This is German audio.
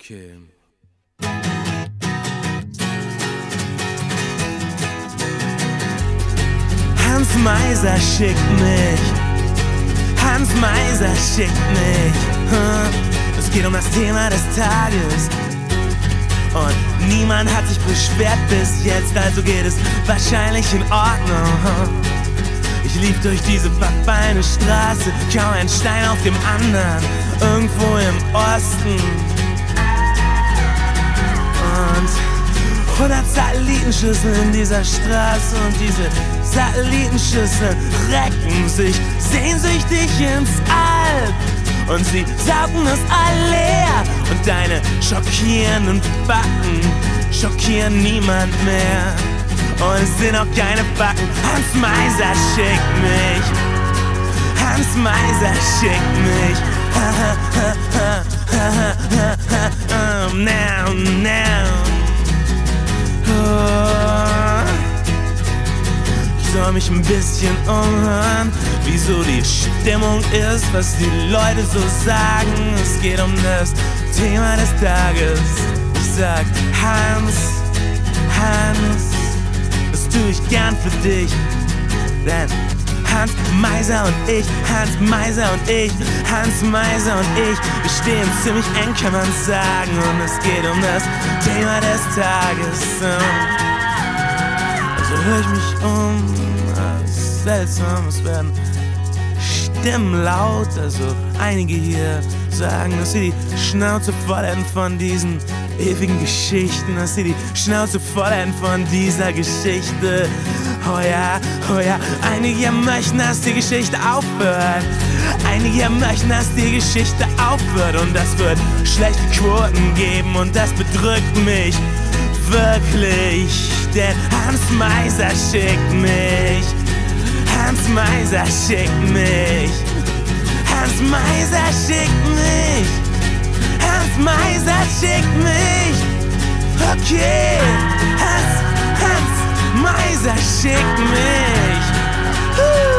Okay. Hans Meiser schickt mich. Hans Meiser schickt mich. Es geht um das Thema des Tages. Und niemand hat sich beschwert bis jetzt, also geht es wahrscheinlich in Ordnung. Ich lief durch diese verfallene Straße, kaum ein Stein auf dem anderen, irgendwo im Osten. Und 100 Satellitenschüsseln in dieser Straße, und diese Satellitenschüsseln recken sich sehnsüchtig ins All. Und sie saugen es all leer, und deine schockierenden Fakten schockieren niemand mehr. Und es sind auch keine Fakten. Hans Meiser schickt mich. Hans Meiser schickt mich. Now, now. Ich soll mich ein bisschen umhören, wieso die Stimmung ist, was die Leute so sagen. Es geht um das Thema des Tages. Ich sag Hans, Hans, das tue ich gern für dich. Denn Hans Meiser und ich, Hans Meiser und ich, Hans Meiser und ich, wir stehen ziemlich eng, kann man sagen. Und es geht um das Thema des Tages. Also hör ich mich um, das ist seltsam, es werden Stimmen laut. Also einige hier sagen, dass sie die Schnauze voll hätten von diesen ewigen Geschichten, dass sie die Schnauze voll hätten von dieser Geschichte. Oh ja, einige hier möchten, dass die Geschichte aufhört. Einige hier möchten, dass die Geschichte aufhört. Und das wird schlechte Quoten geben, und das bedrückt mich wirklich. Denn Hans Meiser schickt mich. Hans Meiser schickt mich. Hans Meiser schickt mich. Hans Meiser schickt mich. Okay, Hans Meiser schickt mich.